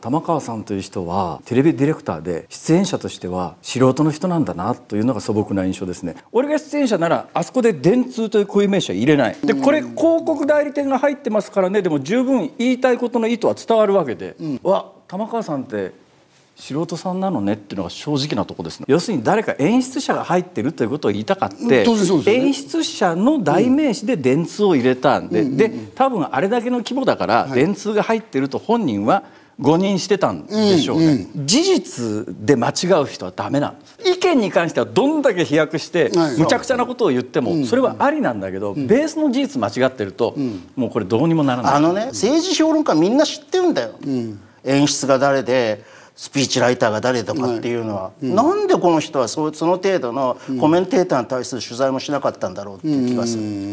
玉川さんという人はテレビディレクターで出演者としては素人の人なんだなというのが素朴な印象ですね。俺が出演者ならあそこで電通という固有名詞は入れないで、これ広告代理店が入ってますからね、でも十分言いたいことの意図は伝わるわけで、わ、玉川さんって素人さんなのねっていうのが正直なところですね。要するに誰か演出者が入ってるということを言いたかって、演出者の代名詞で電通を入れたんで、多分あれだけの規模だから電通が入ってると本人は誤認してたんでしょうね。事実で間違う人はダメなんです。意見に関してはどんだけ飛躍してむちゃくちゃなことを言ってもそれはありなんだけど、ベースの事実間違ってるともうこれどうにもならない。 政治評論家みんな知ってるんだよ、演出が誰でスピーチライターが誰とかっていうのは、なんでこの人はその程度のコメンテーターに対する取材もしなかったんだろうっていう気がする。